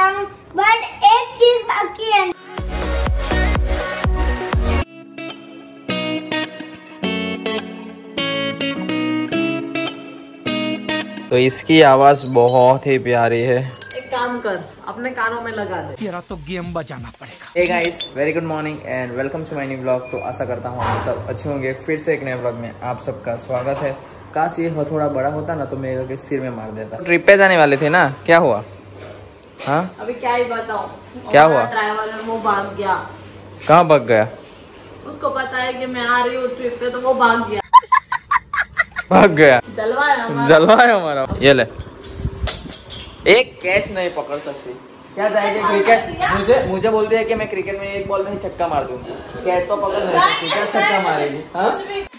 हूँ, बट एक चीज बाकी है। तो इसकी आवाज बहुत ही प्यारी है। एक काम कर, अपने कानों में लगा दे। तेरा तो गेम बजाना पड़ेगा। Hey guys, very good morning and welcome to my new blog. तो आशा करता हूँ आप सब अच्छे होंगे। फिर से एक नए ब्लॉग में आप सबका स्वागत है। काश ये थोड़ा बड़ा होता ना तो मेरे के सिर में मार देता। ट्रिप पे जाने वाले थे ना, क्या हुआ? हाँ अभी क्या ही बताऊं, क्या हुआ? ड्राइवर है वो भाग गया। कहाँ भाग गया? उसको पता है कि मैं आ रही हूँ ट्रिप पे, तो वो भाग गया। भाग गया। जलवाया हमारा। ये ले, एक कैच नहीं पकड़ सकती। क्या जाएगी क्रिकेट? मुझे बोलते हैं कि मैं क्रिकेट में एक बॉल में ही छक्का मार दूंगी। कैच तो पकड़ नहीं सकती, क्या छक्का मारेगी? हाँ?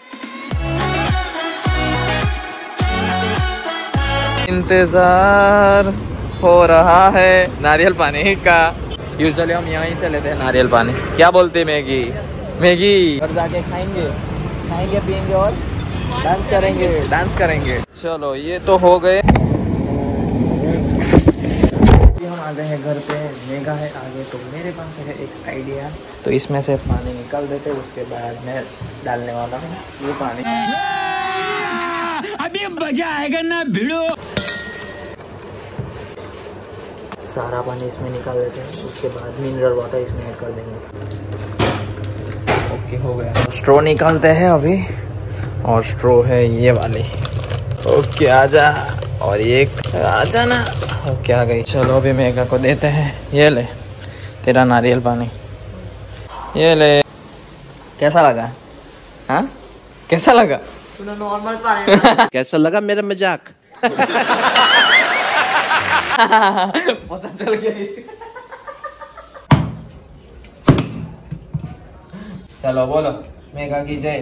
इंतजार हो रहा है नारियल पानी का। यूजुअली हम यहीं से लेते हैं नारियल पानी। क्या बोलते मैगी? मैगी और जाके खाएंगे पियेंगे और डांस करेंगे। चलो ये तो हो गए। हम आ गए हैं घर पे। मेगा है आगे, तो मेरे पास है एक आइडिया। तो इसमें से पानी निकाल देते, उसके बाद मैं डालने वाला हूँ ये पानी। अभी मजा आएगा ना भिड़ो। सारा पानी इसमें निकाल देते हैं, उसके बाद मिनरल वाटर इसमें ऐड कर देंगे। ओके, हो गया। स्ट्रॉ निकालते हैं अभी, और स्ट्रॉ है ये वाली। ओके, आजा। और एक आजा ना। ओके, आ गई। चलो अभी मेगा को देते हैं। ये ले तेरा नारियल पानी, ये ले। कैसा लगा? हाँ, कैसा लगा? तूने नॉर्मल पानी कैसा लगा मेरा मजाक? पता चल गया। चलो बोलो मेगा की जय।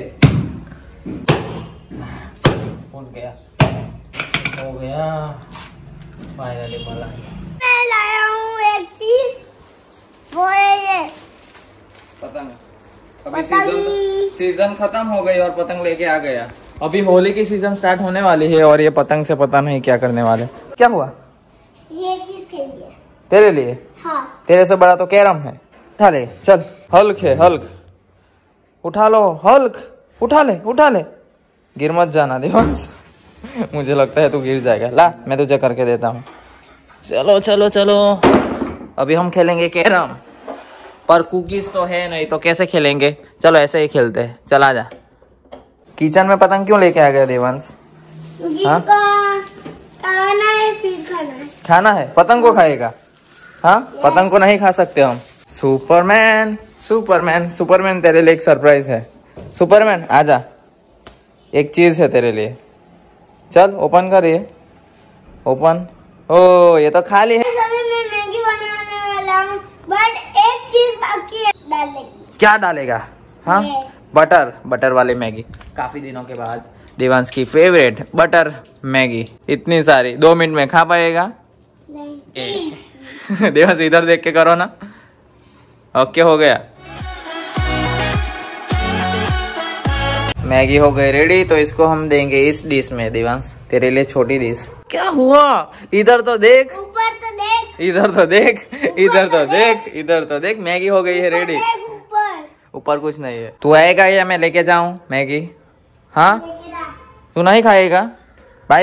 फूट गया, हो गया फाइनली मलाई। मैं लाया हूँ एक चीज, वो है ये पतंग। अभी सीजन खत्म हो गई और पतंग लेके आ गया। अभी होली की सीजन स्टार्ट होने वाली है और ये पतंग से पता नहीं क्या करने वाले। क्या हुआ? ये चीज के लिए। तेरे लिए? हाँ। तेरे से बड़ा तो कैरम है। उठा ले, चल। हल्क है, हल्क। उठा लो हल्क, उठा ले। गिर मत जाना देवांश। मुझे लगता है तू गिर जाएगा। ला, मैं तुझे करके देता हूँ। चलो अभी हम खेलेंगे कैरम, पर कुकीज तो है नहीं, तो कैसे खेलेंगे? चलो ऐसे ही खेलते हैं। चल आजा। किचन में पतंग क्यों लेके आ गया देवांश? हाँ? खाना है। पतंग को खाएगा? हाँ, पतंग को नहीं खा सकते हम। सुपरमैन तेरे लिए एक सरप्राइज है। सुपरमैन आजा, एक चीज है तेरे लिए। चल ओपन कर। ये ओपन। ओ, ये तो खाली है। मैं मैगी बनाने वाला हूँ, बट एक चीज बाकी है डालने की। क्या डालेगा? हाँ, बटर वाली मैगी। काफी दिनों के बाद देवांश की फेवरेट बटर मैगी। इतनी सारी 2 मिनट में खा पाएगा? नहीं। देवांश इधर देख के करो ना। ओके, हो गया। मैगी हो गई रेडी, तो इसको हम देंगे इस डिश में। देवांश तेरे लिए छोटी डिश। क्या हुआ? इधर तो देख, ऊपर तो देख, इधर तो देख, इधर तो देख। मैगी हो गई है रेडी। ऊपर कुछ नहीं है। तू आएगा या मैं लेके जाऊं मैगी? हाँ, तू नहीं खाएगा? Bye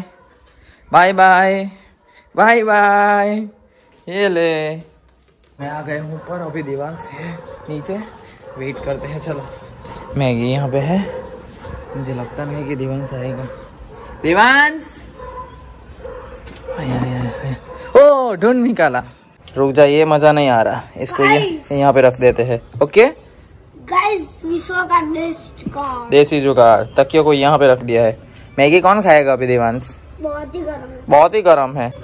bye. ये ले, मैं आ गया हूँ ऊपर। अभी देवांश है नीचे, वेट करते हैं। चलो, मैगी यहाँ पे है। मुझे लगता नहीं कि देवांश आएगा। देवांश, ओ ढूंढ निकाला। रुक जा, ये मजा नहीं आ रहा। इसको ये यहाँ पे रख देते हैं। ओके गाइस, विश्व का देसी जुगाड़। तकियों को यहाँ पे रख दिया है। मैगी कौन खाएगा अभी देवांश? बहुत ही गर्म है।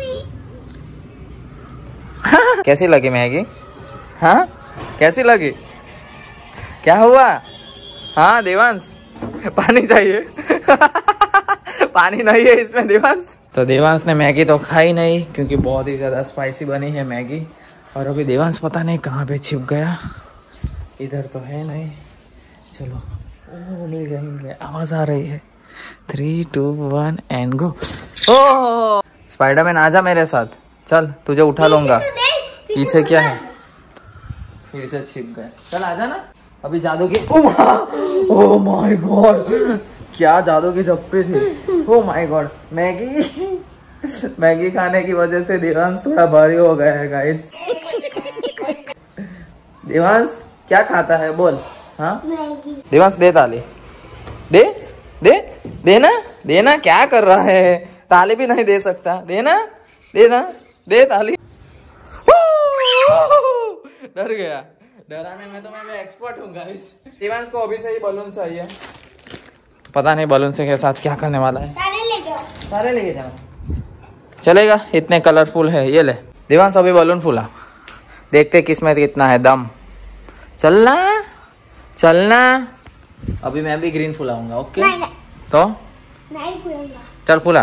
कैसी लगी मैगी? हाँ, कैसी लगी? क्या हुआ? हाँ देवांश, पानी चाहिए। पानी नहीं है इसमें देवांश। तो देवांश ने मैगी तो खाई नहीं, क्योंकि बहुत ही ज्यादा स्पाइसी बनी है मैगी। और अभी देवांश पता नहीं कहाँ पे छिप गया। इधर तो है नहीं। चलो, ओ मिल गया। आवाज आ रही है। 3, 2, 1 एंड गो। ओह, स्पाइडरमैन आजा मेरे साथ। चल, तुझे उठा लूंगा। पीछे क्या है? फिर से छिप गए। चल आजा ना। अभी जादू के ओह माय गॉड, क्या जादू के झप्पे थे। ओह माय गॉड, मैगी खाने की वजह से देवांश थोड़ा भारी हो गया है गाइस। देवांश क्या खाता है बोल? हाँ देवांश दे ताली, दे दे देना देना। क्या कर रहा है? ताली भी नहीं दे सकता। देना देना दे ताली। डर गया। डराने में तो मैं एक्सपर्ट हूँ गाइस। देवांश को अभी से ही बलून चाहिए। पता नहीं बलून से के साथ क्या करने वाला है। सारे लेके जाओ। चलेगा, इतने कलरफुल है। ये ले देवांश, अभी बलून फूला, देखते किसमें कितना है दम। चलना चलना। अभी मैं भी ग्रीन फुलाऊंगा। ओके नहीं, नहीं। तो नहीं फूलूंगा। चल फुला।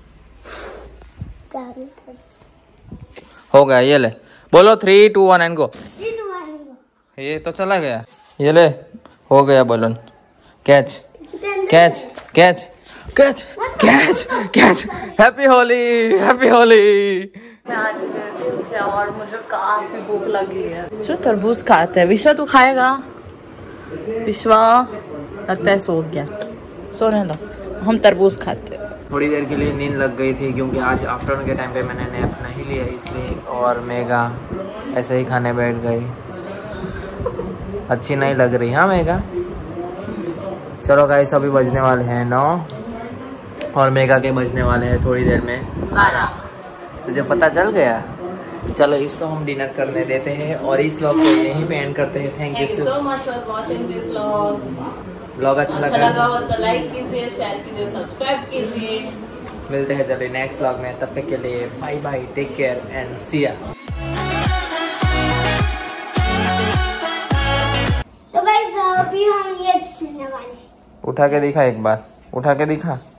हो गया। ये ले, बोलो 3 2 1 एंड गो। ये तो चला गया। ये ले, हो गया balloon. Catch catch catch catch catch catch. Happy Holi, happy Holi. मैं आज गई जिम से और मुझे काफी भूख लगी है। चलो तरबूज खाते हैं। विश्वा तू खाएगा? विश्वा लगता है सो गया। सोने दो, हम तरबूज खाते हैं। थोड़ी देर के लिए नींद लग गई थी क्योंकि आज आफ्टरनून के टाइम पे मैंने नैप नहीं लिया इसलिए। और मेगा ऐसे ही खाने बैठ गई। अच्छी नहीं लग रही। हाँ मेगा। चलो गाइस, अभी बजने वाले हैं 9 और मेगा के बजने वाले हैं थोड़ी देर में 12। तुझे पता चल गया? चलो इसको हम डिनर करने देते हैं और इस व्लॉग को यहीं पे एंड करते हैं। Thank you so much for watching this vlog. Vlog अच्छा लगा हो तो लाइक कीजिए, शेयर कीजिए, सब्सक्राइब कीजिए। मिलते हैं जल्दी नेक्स्ट व्लॉग में। तब तक के लिए bye bye, take care and see ya. तो गाइस अभी हम ये खेलने वाले हैं। उठा के दिखा, एक बार उठा के दिखा।